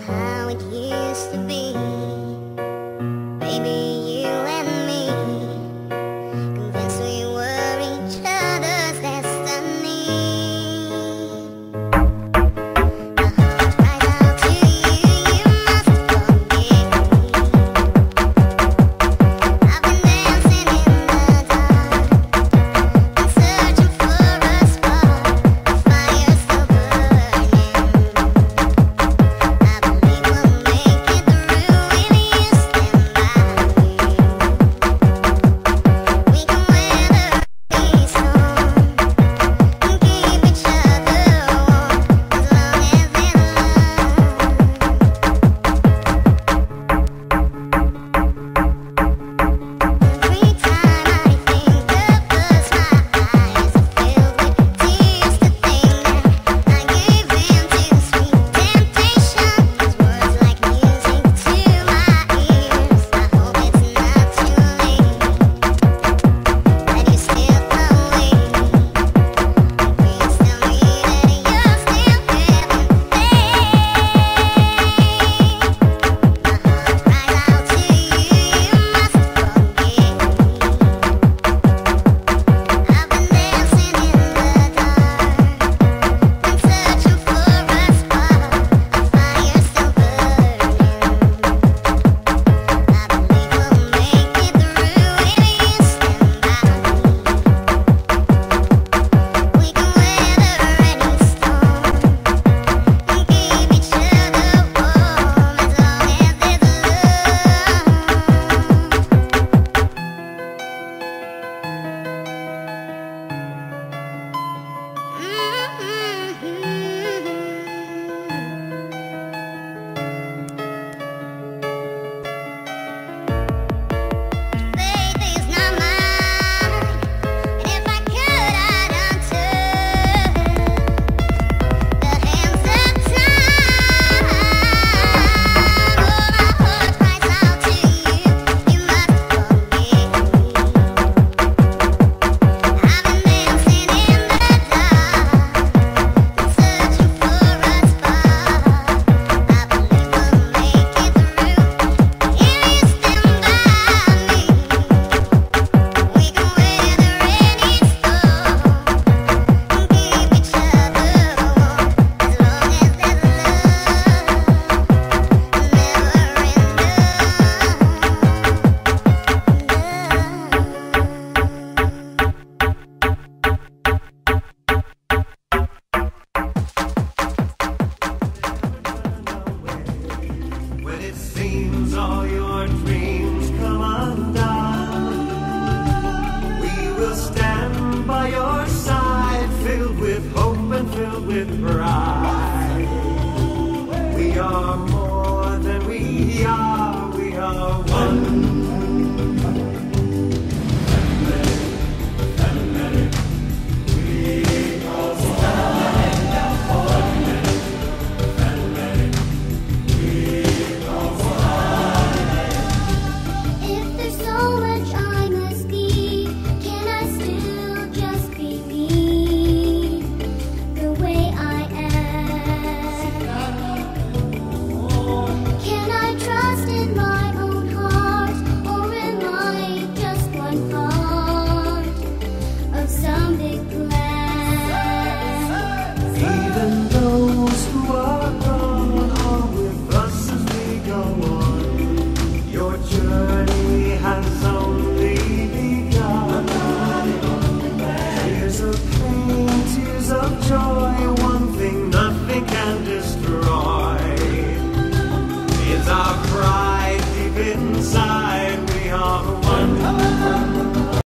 how it used to be. Baby, you and me, convinced we were each other's destiny. My heart cries out to you, you must forgive me. I've been dancing in the dark, been searching for a spark, a fire still burning. I believe we'll make it through if you stand by me. We can weather any storm and keep each other warm as long as there's Every time I think of us, my eyes are filled with tears to think that I gave in to sweet temptation. These words like music to my ears. I hope it's not too late, that you still believe. Please tell me that you're still having faith. My heart cries out to you, you must forgive me. I've been dancing in the dark, been searching for a spark, a fire still burning. I believe we'll make it through if you stand by me. We can weather any storm and keep each other warm as long as there's Faith is not mine, and if I could, I'd unturn the hands of time. Oh, my heart cries out to you, you must forgive me. I've been dancing in the dark, been searching for a spark. I believe we'll make it through if you stand by me. We can weather any storm and keep each other warm as long as there's When it seems all your dreams come undone, we will stand by your side, filled with hope and filled with pride. We are more than we are one. If there's so much I must be, can I still just be me, the way I am? Can I trust in my own heart, or am I just one part of some big plan? Even those who are gone are with us as we go on. Your journey has only begun. Tears of pain, tears of joy, one thing nothing can destroy is our pride deep inside.